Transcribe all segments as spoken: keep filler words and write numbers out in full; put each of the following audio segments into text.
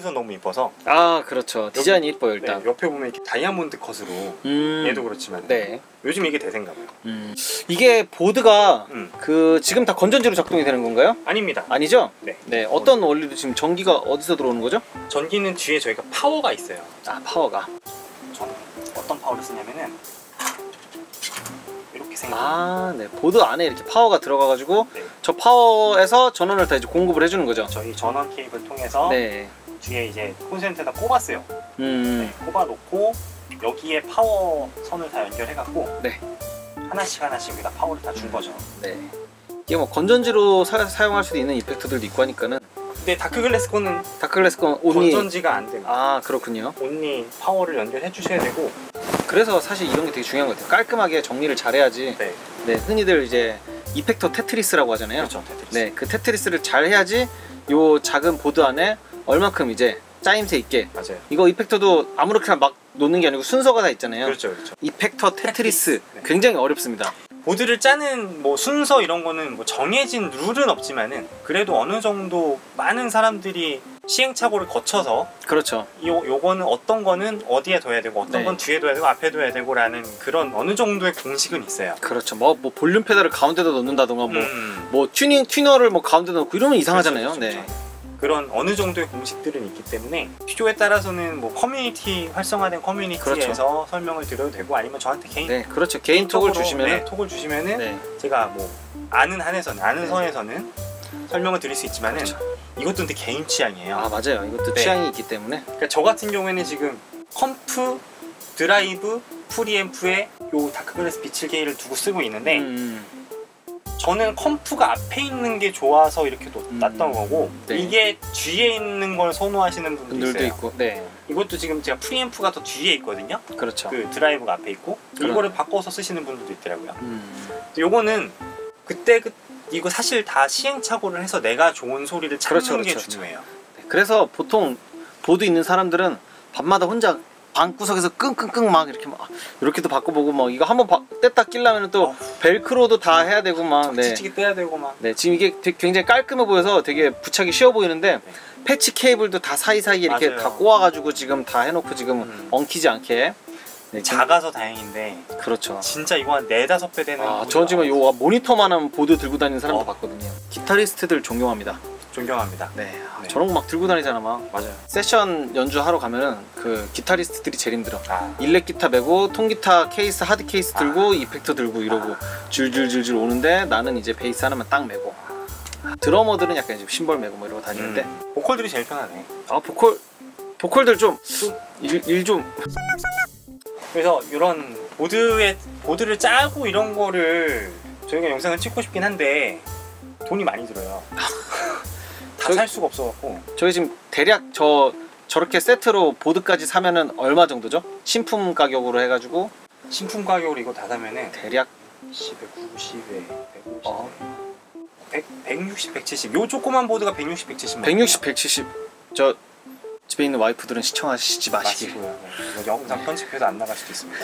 우선 너무 이뻐서. 아 그렇죠. 디자인이 여기, 이뻐요 일단. 네, 옆에 보면 이렇게 다이아몬드 컷으로 음, 얘도 그렇지만 네. 요즘 이게 대세인가 봐요. 음. 이게 보드가 음. 그 지금 다 건전지로 작동이 되는 건가요? 아닙니다. 아니죠? 네. 네. 어떤 원리로 지금 전기가 어디서 들어오는 거죠? 전기는 뒤에 저희가 파워가 있어요. 아 파워가. 저는 어떤 파워를 쓰냐면은 이렇게 생긴. 아, 네. 보드 안에 이렇게 파워가 들어가가지고 네. 저 파워에서 전원을 다 이제 공급을 해주는 거죠. 저희 전원 케이블 통해서 네. 뒤에 이제 콘센트에다 꼽았어요. 음. 네, 꼽아놓고 여기에 파워 선을 다 연결해갖고 네. 하나씩 하나씩 여기다 파워를 다 준 거죠. 네. 이게 뭐 건전지로 사, 사용할 수도 있는 이펙터들도 있고 하니까는. 근데 다크글래스 거는 다크글래스 건 온리. 건전지가 안 됩니다. 아 그렇군요. 온리 파워를 연결해 주셔야 되고. 그래서 사실 이런 게 되게 중요한 것 같아요. 깔끔하게 정리를 잘해야지. 네. 네. 흔히들 이제 이펙터 테트리스라고 하잖아요. 그렇죠. 테트리스. 네. 그 테트리스를 잘 해야지 요 작은 보드 안에 얼만큼 이제 짜임새 있게. 맞아요. 이거 이펙터도 아무렇게나 막 놓는 게 아니고 순서가 다 있잖아요. 그렇죠, 그렇죠. 이펙터 테트리스, 테트리스. 네. 굉장히 어렵습니다. 보드를 짜는 뭐 순서 이런 거는 뭐 정해진 룰은 없지만은 그래도 어느 정도 많은 사람들이 시행착오를 거쳐서 그렇죠. 요, 요거는 어떤 거는 어디에 둬야 되고 어떤 네. 건 뒤에 둬야 되고 앞에 둬야 되고 라는 그런 어느 정도의 공식은 있어요. 그렇죠. 뭐, 뭐 볼륨 페달을 가운데다 놓는다던가 뭐, 음. 뭐 튜닝 튜너를 뭐 가운데 넣고 이러면 이상하잖아요. 그렇죠, 그렇죠, 네. 그렇죠. 그런 어느 정도의 공식들은 있기 때문에 필요에 따라서는 뭐 커뮤니티 활성화된 커뮤니티에서 그렇죠. 설명을 드려도 되고 아니면 저한테 개인 네, 그렇죠. 개인 톡을 주시면 네, 톡을 주시면은 네. 제가 뭐 아는 한에서는 아는 네. 선에서는 설명을 드릴 수 있지만은 그렇죠. 이것도 근데 개인 취향이에요. 아 맞아요. 이것도 네. 취향이 있기 때문에. 그러니까 저 같은 경우에는 지금 컴프, 드라이브, 프리앰프에 요 다크글래스 비칠게이를 두고 쓰고 있는데 음, 저는 컴프가 앞에 있는 게 좋아서 이렇게 음. 놨던 거고 네. 이게 뒤에 있는 걸 선호하시는 분도 분들도 있어요. 있고. 네. 이것도 지금 제가 프리앰프가 더 뒤에 있거든요. 그렇죠. 그 드라이브가 앞에 있고 그럼. 이거를 바꿔서 쓰시는 분들도 있더라고요. 음, 근데 요거는 그때 그 이거 사실 다 시행착오를 해서 내가 좋은 소리를 찾는 그렇죠, 게 그렇죠, 중요해요. 네. 그래서 보통 보드 있는 사람들은 밤마다 혼자 방구석에서 끙끙끙 막 이렇게 막 이렇게도 바꿔보고 막 이거 한번 바, 뗐다 끼려면 또 어. 벨크로도 다 해야 되고 막. 네. 찌찌기 떼야 되고 막. 네, 지금 이게 되게 굉장히 깔끔해 보여서 되게 부착이 쉬워 보이는데 네. 패치 케이블도 다 사이사이에 이렇게 맞아요. 다 꼬아가지고 지금 다 해놓고 지금 음. 엉키지 않게. 네, 지금- 작아서 다행인데 그렇죠. 진짜 이거 한 네다섯 배 되는 아, 보드가 저는 지금 요 모니터만한 보드 들고 다니는 사람도 어. 봤거든요. 기타리스트들 존경합니다. 존경합니다. 네, 아, 네. 저런 거 막 들고 다니잖아 막. 맞아요. 세션 연주하러 가면은 그 기타리스트들이 제일 힘들어. 아, 일렉 기타 메고 통기타 케이스 하드 케이스 들고 아. 이펙터 들고 이러고 줄줄줄줄 오는데 나는 이제 베이스 하나만 딱 메고. 드러머들은 약간 이제 심벌 메고 뭐 이러고 다니는데 음, 보컬들이 제일 편하네. 아 보컬 보컬들 좀 일 좀 그래서 이런 보드에 보드를 짜고 이런 거를 저희가 영상을 찍고 싶긴 한데 돈이 많이 들어요. 다 저희- 살 수가 없어갖고. 저희 지금 대략 저 저렇게 세트로 보드까지 사면은 얼마 정도죠? 신품 가격으로 해가지고 신품 가격으로 이거 다 사면은 대략 십에 구십에 백오십에 어. 백, 백육십, 백칠십. 요 조그만 보드가 백육십, 백칠십. 백육십, 백칠십. 저 집에 있는 와이프들은 시청하시지 마시길. 마시고요. 이거 영상 편집해서 안 나갈 수도 있습니다.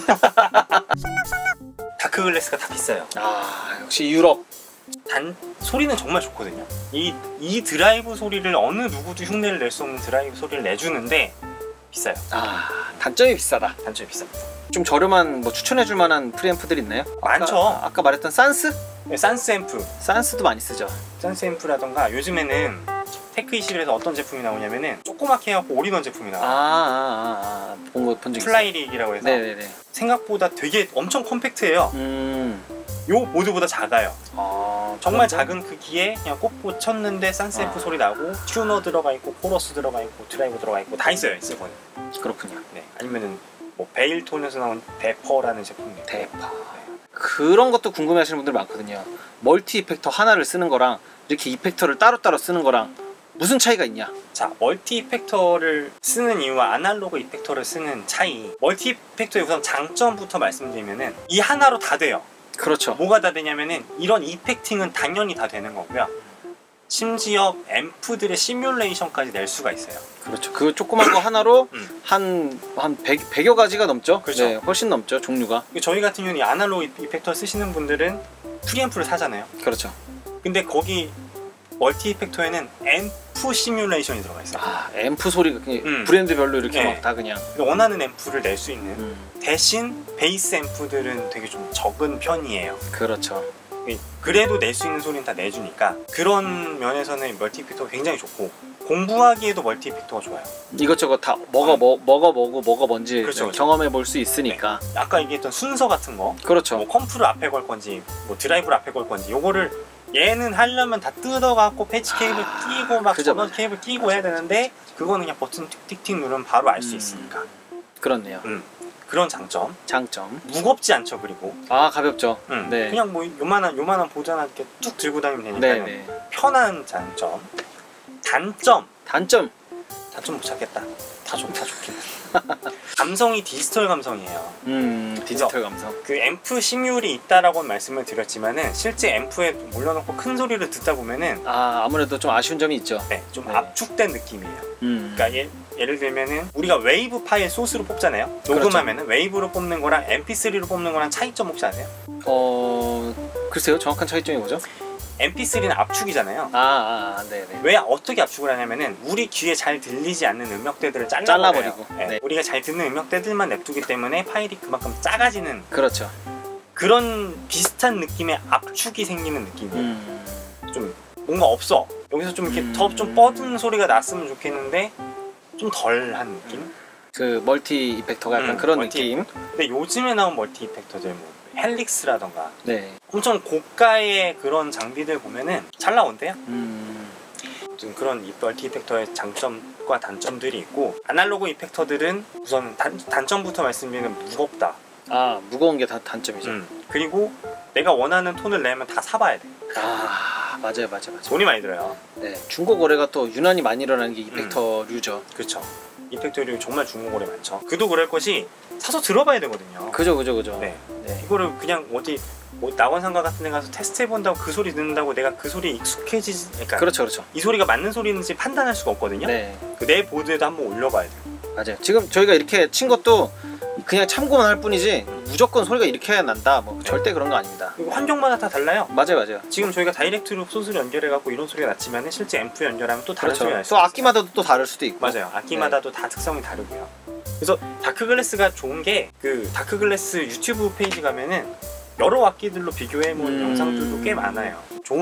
다크글래스가 다 비싸요. 아 역시 유럽. 단 소리는 정말 좋거든요. 이, 이 드라이브 소리를 어느 누구도 흉내를 낼 수 없는 드라이브 소리를 내주는데 비싸요. 아 단점이 비싸다. 단점이 비쌉니다. 좀 저렴한 뭐 추천해줄 만한 프리앰프들 있나요? 많죠. 아까, 아까 말했던 산스? 네, 산스 앰프, 산스도 많이 쓰죠. 산스 앰프라던가 요즘에는 테크 이십일에서 어떤 제품이 나오냐면은 조그맣게 해갖고 올인원 제품이 아, 나와요. 아, 아, 본거본 적 있어요. 플라이릭이라고 해서 네네네. 생각보다 되게 엄청 컴팩트해요. 음. 요 보드보다 작아요. 아, 정말 그런데? 작은 크기에 그냥 꽂고 쳤는데 산스 앰프 아. 소리 나고 튜너 들어가 있고 코러스 들어가 있고 드라이브 들어가 있고 다 있어요. 있을 거는. 그렇군요. 네. 아니면은 뭐 베일톤에서 나온 데퍼라는 제품이 있고. 대파. 그런 것도 궁금해하시는 분들 많거든요. 멀티 이펙터 하나를 쓰는 거랑 이렇게 이펙터를 따로따로 쓰는 거랑 무슨 차이가 있냐? 자, 멀티 이펙터를 쓰는 이유와 아날로그 이펙터를 쓰는 차이. 멀티 이펙터의 우선 장점부터 말씀드리면은 이 하나로 다 돼요. 그렇죠. 뭐가 다 되냐면은 이런 이펙팅은 당연히 다 되는 거고요. 심지어 앰프들의 시뮬레이션까지 낼 수가 있어요. 그렇죠. 그 조그만 거 하나로 음. 한, 한 백, 백여 가지가 넘죠? 그렇죠. 네, 훨씬 넘죠, 종류가. 저희 같은 경우는 이 아날로그 이펙터 쓰시는 분들은 프리앰프를 사잖아요. 그렇죠. 근데 거기 멀티 이펙터에는 앰프 앰프 시뮬레이션이 들어가 있어요. 아, 앰프 소리가 그냥 음. 브랜드별로 이렇게 네. 막 다 그냥. 원하는 앰프를 낼 수 있는. 음. 대신 베이스 앰프들은 되게 좀 적은 편이에요. 그렇죠. 그래도 낼 수 있는 소리는 다 내주니까 그런 면에서는 멀티 이펙터가 굉장히 좋고 공부하기에도 멀티 이펙터가 좋아요. 이것저것 다 먹어 뭐, 먹어 보고 뭐가 뭔지 그렇죠, 그렇죠. 경험해 볼 수 있으니까. 네. 아까 얘기했던 순서 같은 거, 그렇죠. 뭐 컴프를 앞에 걸 건지, 뭐 드라이브를 앞에 걸 건지, 요거를 얘는 하려면 다 뜯어갖고 패치 케이블 아, 끼고 막 그죠, 전원 맞아요. 케이블 끼고 해야 되는데 그거는 그냥 버튼 틱틱틱 누르면 바로 알 수 음. 있으니까. 그렇네요. 음. 그런 장점. 장점. 무겁지 않죠. 그리고 아, 가볍죠. 음. 네. 그냥 뭐 요만한 요만한 보드 하나 이렇게 뚝 들고 다니면 네, 되니까 네. 편한 장점. 단점. 단점. 단점 못 찾겠다. 다 좋다 좋긴. 감성이 디지털 감성이에요. 음, 디지털 감성. 그 앰프 시뮬이 있다라고 말씀을 드렸지만은 실제 앰프에 몰려놓고 큰 소리를 듣다 보면은 아, 아무래도 좀 아쉬운 점이 있죠. 네, 좀 네. 압축된 느낌이에요. 음. 그러니까 예, 예를 들면은 우리가 웨이브 파일 소스로 뽑잖아요. 그렇죠. 녹음하면은 웨이브로 뽑는 거랑 엠피쓰리로 뽑는 거랑 차이점 혹시 아세요? 어, 글쎄요. 정확한 차이점이 뭐죠? 엠피쓰리는 압축이잖아요. 아, 아, 아 네, 네. 왜 어떻게 압축을 하냐면은 우리 귀에 잘 들리지 않는 음역대들을 잘라버려요. 잘라버리고. 네. 네. 우리가 잘 듣는 음역대들만 냅두기 때문에 파일이 그만큼 작아지는 그렇죠. 그런 비슷한 느낌의 압축이 생기는 느낌이에요. 음. 좀 뭔가 없어. 여기서 좀 이렇게 음. 더 좀 뻗은 소리가 났으면 좋겠는데 좀 덜한 느낌? 그 멀티 이펙터가 약간 음, 그런 멀티 느낌. 근데 요즘에 나온 멀티 이펙터들 뭐 헬릭스라던가 네. 엄청 고가의 그런 장비들 보면은 잘 나온대요. 음. 좀 그런 이 멀티 이펙터의 장점과 단점들이 있고 아날로그 이펙터들은 우선 단, 단점부터 말씀드리면 무겁다. 아, 무거운 게 다 단점이죠. 음. 그리고 내가 원하는 톤을 내면 다 사봐야 돼. 아, 맞아요, 맞아요, 맞아요. 돈이 많이 들어요. 네, 중고 거래가 또 유난히 많이 일어나는 게 이펙터류죠. 그렇죠. 이펙터류 정말 중고거래 많죠. 그도 그럴 것이 사서 들어봐야 되거든요. 그죠, 그죠, 그죠. 네. 네. 이거를 그냥 어디 뭐 낙원상가 같은 데 가서 테스트 해본다고 그 소리 듣는다고 내가 그 소리에 익숙해지지 그러니까 그렇죠, 그렇죠. 이 소리가 맞는 소리인지 판단할 수가 없거든요. 네, 그 내 보드에도 한번 올려봐야 돼요. 맞아요. 지금 저희가 이렇게 친 것도 그냥 참고만 할 뿐이지 무조건 소리가 이렇게 난다 뭐 네. 절대 그런 거 아닙니다. 그리고 환경마다 다 달라요. 맞아요, 맞아요. 지금 저희가 다이렉트로 소스를 연결해갖고 이런 소리가 났지만 실제 앰프 연결하면 또 다른 그렇죠. 소리가 날 수 또 있어요. 악기마다도 또 다를 수도 있고. 맞아요. 악기마다도 다 특성이 다르고요. 그래서 다크글래스가 좋은 게 그 다크글래스 유튜브 페이지 가면은 여러 악기들로 비교해본 음. 영상들도 꽤 많아요.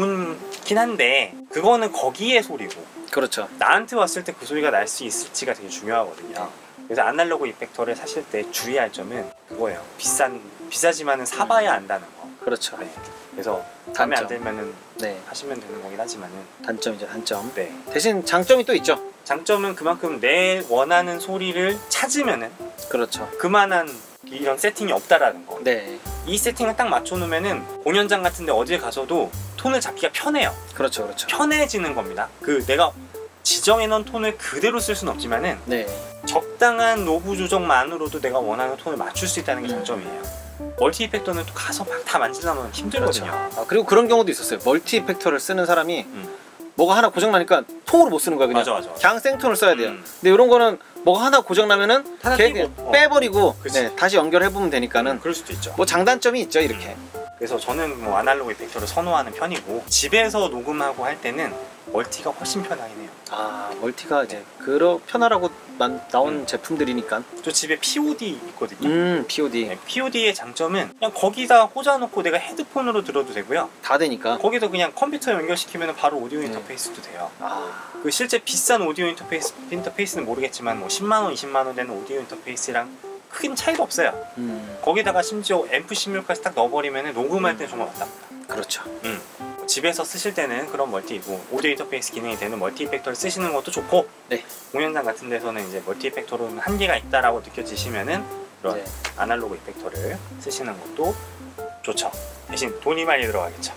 좋긴 한데 그거는 거기의 소리고 그렇죠. 나한테 왔을 때 그 소리가 날 수 있을지가 되게 중요하거든요. 그래서 아날로그 이펙터를 사실 때 주의할 점은 그거예요. 비싼 비싸지만은 사봐야 안다는 거. 그렇죠. 네. 그래서 마음에 안 단점. 들면은 네, 하시면 되는 거긴 하지만은 단점이죠, 단점. 네. 대신 장점이 또 있죠. 장점은 그만큼 내 원하는 소리를 찾으면은 그렇죠. 그만한 이런 세팅이 없다라는 거. 네, 이 세팅을 딱 맞춰놓으면은 공연장 같은데 어디에 가서도 톤을 잡기가 편해요. 그렇죠, 그렇죠. 편해지는 겁니다. 그 내가 지정해놓은 톤을 그대로 쓸 수는 없지만은 네, 적당한 노브 조정만으로도 내가 원하는 톤을 맞출 수 있다는 게 음. 장점이에요. 멀티 이펙터는 또 가서 막 다 만지려면 힘들거든요. 아, 그리고 그런 경우도 있었어요. 멀티 이펙터를 쓰는 사람이 음. 뭐가 하나 고장 나니까 통으로 못 쓰는 거야 그냥. 맞아, 맞아. 그냥 생톤을 써야 돼요. 음. 근데 이런 거는 뭐가 하나 고장 나면은 하나 걔 띄고, 그냥 어. 빼버리고 그치. 네, 다시 연결해 보면 되니까는 그럴 수도 있죠. 뭐 장단점이 있죠 이렇게. 그래서 저는 뭐 아날로그 이펙터를 선호하는 편이고 집에서 녹음하고 할 때는 멀티가 훨씬 편하긴 해요. 아, 멀티가 이제 그러 편하라고 난, 나온 음. 제품들이니까. 저 집에 피오디 있거든요. 음, 피오디 네, 피오디의 장점은 그냥 거기다 꽂아놓고 내가 헤드폰으로 들어도 되고요. 다 되니까. 거기도 그냥 컴퓨터 연결시키면 바로 오디오 네. 인터페이스도 돼요. 아, 그 실제 비싼 오디오 인터페이스, 인터페이스는 모르겠지만 뭐 십만 원, 이십만 원 되는 오디오 인터페이스랑 큰 차이가 없어요. 음, 거기다가 심지어 앰프 시뮬까지 딱 넣어버리면 녹음할 때 정말 맞답니다. 그렇죠. 음. 집에서 쓰실 때는 그런 멀티, 뭐 오디오 인터페이스 기능이 되는 멀티 이펙터를 쓰시는 것도 좋고 네. 공연장 같은 데서는 이제 멀티 이펙터로는 한계가 있다라고 느껴지시면은 그런 네. 아날로그 이펙터를 쓰시는 것도 좋죠. 대신 돈이 많이 들어가겠죠.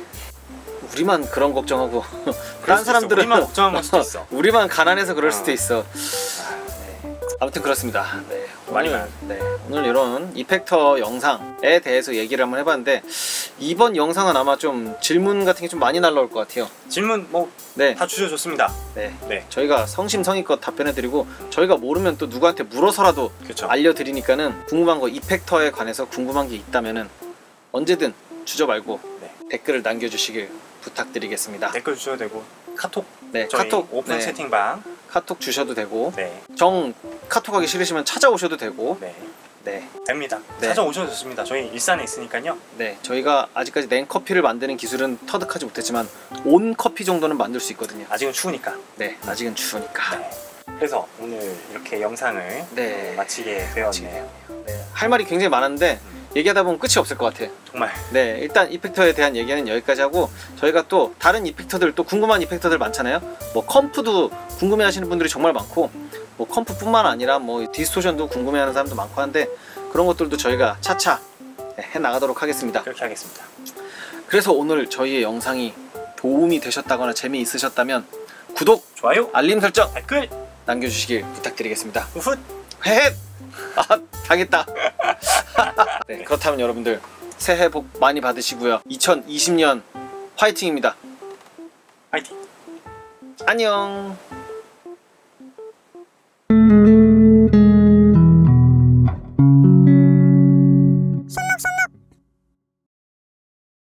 우리만 그런 걱정하고 그럴 다른 수도 있어. 사람들은 우리만 걱정한 걸 수도 있어. 우리만 가난해서 그럴 어. 수도 있어. 아, 네. 아무튼 그렇습니다. 네. 많이 오늘, 많아. 네. 오늘 이런 이펙터 영상에 대해서 얘기를 한번 해봤는데 이번 영상은 아마 좀 질문 같은 게 좀 많이 날라올 것 같아요. 질문 뭐 다 네, 주셔줬습니다. 네. 네, 저희가 성심성의껏 답변해드리고 저희가 모르면 또 누구한테 물어서라도 그렇죠. 알려드리니까는 궁금한 거 이펙터에 관해서 궁금한 게 있다면은 언제든 주저 말고 네. 댓글을 남겨주시길 부탁드리겠습니다. 댓글 주셔도 되고 카톡 네, 저희 카톡 오픈 네, 채팅방. 카톡 주셔도 되고 네. 정 카톡 하기 싫으시면 찾아오셔도 되고 네. 네, 됩니다. 네. 찾아오셔도 좋습니다. 저희 일산에 있으니까요. 네, 저희가 아직까지 냉 커피를 만드는 기술은 터득하지 못했지만 온 커피 정도는 만들 수 있거든요. 아직은 추우니까. 네, 아직은 추우니까. 네. 그래서 오늘 이렇게 영상을 네. 어, 마치게 되었네요. 네. 할 말이 굉장히 많은데 음. 얘기하다 보면 끝이 없을 것 같아요. 정말 네, 일단 이펙터에 대한 얘기는 여기까지 하고 저희가 또 다른 이펙터들 또 궁금한 이펙터들 많잖아요. 뭐 컴프도 궁금해하시는 분들이 정말 많고 뭐 컴프뿐만 아니라 뭐 디스토션도 궁금해하는 사람도 많고 한데 그런 것들도 저희가 차차 해 나가도록 하겠습니다. 그렇게 하겠습니다. 그래서 오늘 저희의 영상이 도움이 되셨다거나 재미있으셨다면 구독, 좋아요, 알림 설정 댓글, 남겨주시길 부탁드리겠습니다. 후훗. 헤헷! 아, 당했다. 네, 그렇다면 여러분들 새해 복 많이 받으시고요. 이천이십 년 화이팅입니다. 화이팅. 안녕.